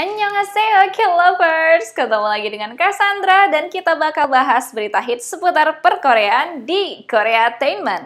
Annyeonghaseyo K-Lovers, ketemu lagi dengan Cassandra dan kita bakal bahas berita hits seputar perkoreaan di Koreatainment.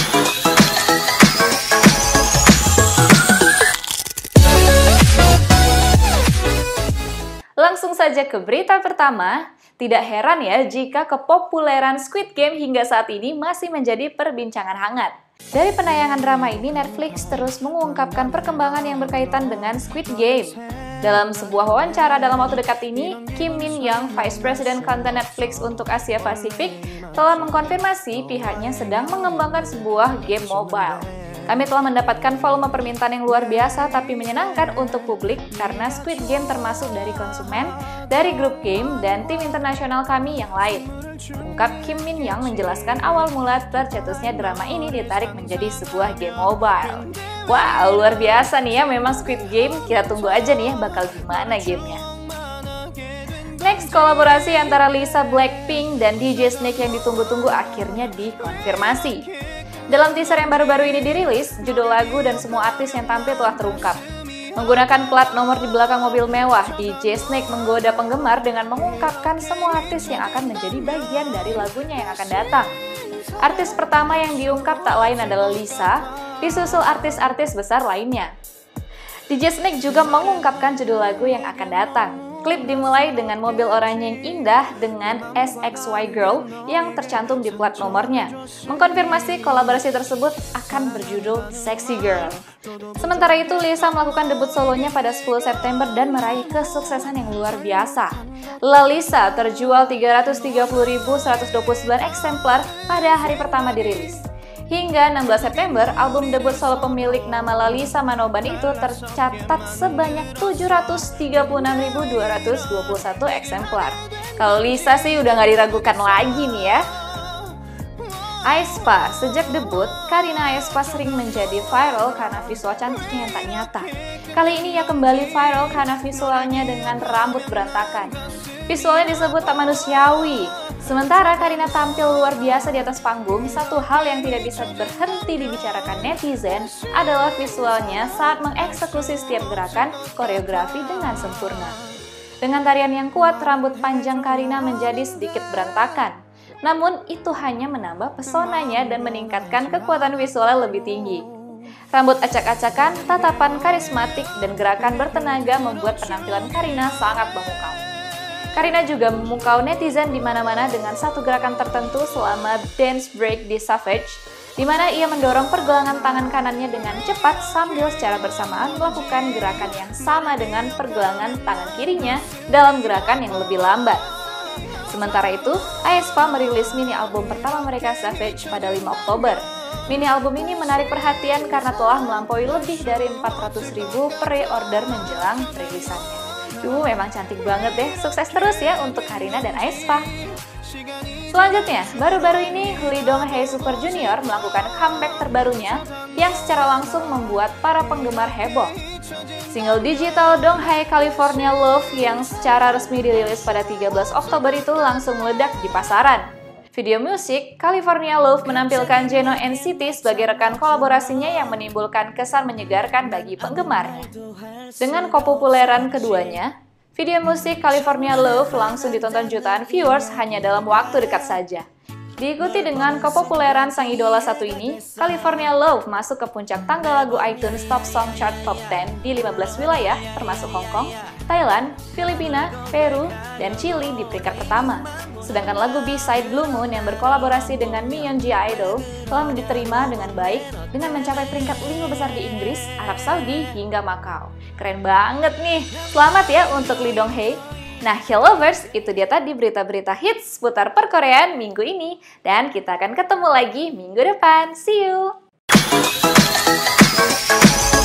Langsung saja ke berita pertama. Tidak heran ya jika kepopuleran Squid Game hingga saat ini masih menjadi perbincangan hangat. Dari penayangan drama ini, Netflix terus mengungkapkan perkembangan yang berkaitan dengan Squid Game. Dalam sebuah wawancara dalam waktu dekat ini, Kim Min Young, Vice President Content Netflix untuk Asia Pasifik, telah mengkonfirmasi pihaknya sedang mengembangkan sebuah game mobile. Kami telah mendapatkan volume permintaan yang luar biasa tapi menyenangkan untuk publik karena Squid Game termasuk dari konsumen, dari grup game, dan tim internasional kami yang lain. Ungkap Kim Min Young menjelaskan awal mula tercetusnya drama ini ditarik menjadi sebuah game mobile. Wow, luar biasa nih ya memang Squid Game, kita tunggu aja nih ya bakal gimana gamenya. Next, kolaborasi antara Lisa Blackpink dan DJ Snake yang ditunggu-tunggu akhirnya dikonfirmasi. Dalam teaser yang baru-baru ini dirilis, judul lagu dan semua artis yang tampil telah terungkap. Menggunakan plat nomor di belakang mobil mewah, DJ Snake menggoda penggemar dengan mengungkapkan semua artis yang akan menjadi bagian dari lagunya yang akan datang. Artis pertama yang diungkap tak lain adalah Lisa, disusul artis-artis besar lainnya. DJ Snake juga mengungkapkan judul lagu yang akan datang. Klip dimulai dengan mobil oranye yang indah dengan SXY Girl yang tercantum di plat nomornya, mengkonfirmasi kolaborasi tersebut akan berjudul Sexy Girl. Sementara itu, Lisa melakukan debut solonya pada 10 September dan meraih kesuksesan yang luar biasa. La Lisa terjual 330.129 eksemplar pada hari pertama dirilis. Hingga 16 September, album debut solo pemilik nama La Lisa Manoban itu tercatat sebanyak 736.221 eksemplar. Kalau Lisa sih udah nggak diragukan lagi nih ya. aespa, sejak debut, Karina aespa sering menjadi viral karena visual cantiknya yang tak nyata. Kali ini ia kembali viral karena visualnya dengan rambut berantakan. Visualnya disebut tak manusiawi. Sementara Karina tampil luar biasa di atas panggung, satu hal yang tidak bisa berhenti dibicarakan netizen adalah visualnya saat mengeksekusi setiap gerakan koreografi dengan sempurna. Dengan tarian yang kuat, rambut panjang Karina menjadi sedikit berantakan. Namun itu hanya menambah pesonanya dan meningkatkan kekuatan visualnya lebih tinggi. Rambut acak-acakan, tatapan karismatik, dan gerakan bertenaga membuat penampilan Karina sangat memukau. Karina juga memukau netizen di mana-mana dengan satu gerakan tertentu selama dance break di Savage, di mana ia mendorong pergelangan tangan kanannya dengan cepat sambil secara bersamaan melakukan gerakan yang sama dengan pergelangan tangan kirinya dalam gerakan yang lebih lambat. Sementara itu, aespa merilis mini album pertama mereka Savage pada 5 Oktober. Mini album ini menarik perhatian karena telah melampaui lebih dari 400.000 pre-order menjelang rilisannya. Memang cantik banget deh, sukses terus ya untuk Karina dan aespa. Selanjutnya, baru-baru ini Lee Dong Hae Super Junior melakukan comeback terbarunya yang secara langsung membuat para penggemar heboh. Single digital Dong Hae California Love yang secara resmi dirilis pada 13 Oktober itu langsung meledak di pasaran. Video musik California Love menampilkan Jeno NCT sebagai rekan kolaborasinya yang menimbulkan kesan menyegarkan bagi penggemarnya. Dengan kepopuleran keduanya, video musik California Love langsung ditonton jutaan viewers hanya dalam waktu dekat saja. Diikuti dengan kepopuleran sang idola satu ini, California Love masuk ke puncak tangga lagu iTunes Top Song Chart Top 10 di 15 wilayah termasuk Hong Kong, Thailand, Filipina, Peru, dan Chili di peringkat pertama. Sedangkan lagu B-side Blue Moon yang berkolaborasi dengan Myeon Ji Idol telah diterima dengan baik dengan mencapai peringkat 5 besar di Inggris, Arab Saudi, hingga Macau. Keren banget nih! Selamat ya untuk Lee Dong Hae! Nah, K-Lovers, itu dia tadi berita-berita hits seputar perkoreaan minggu ini. Dan kita akan ketemu lagi minggu depan. See you!